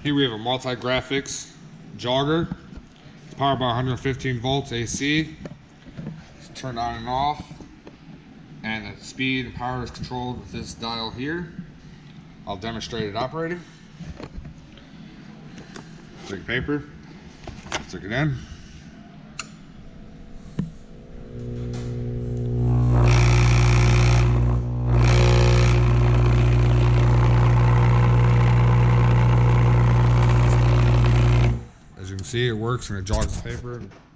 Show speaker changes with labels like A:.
A: Here we have a Multigraphics Jogger. It's powered by 115 volts AC. It's turned on and off. And the speed and power is controlled with this dial here. I'll demonstrate it operating. Take paper, stick it in. As you can see, it works and it jogs the paper.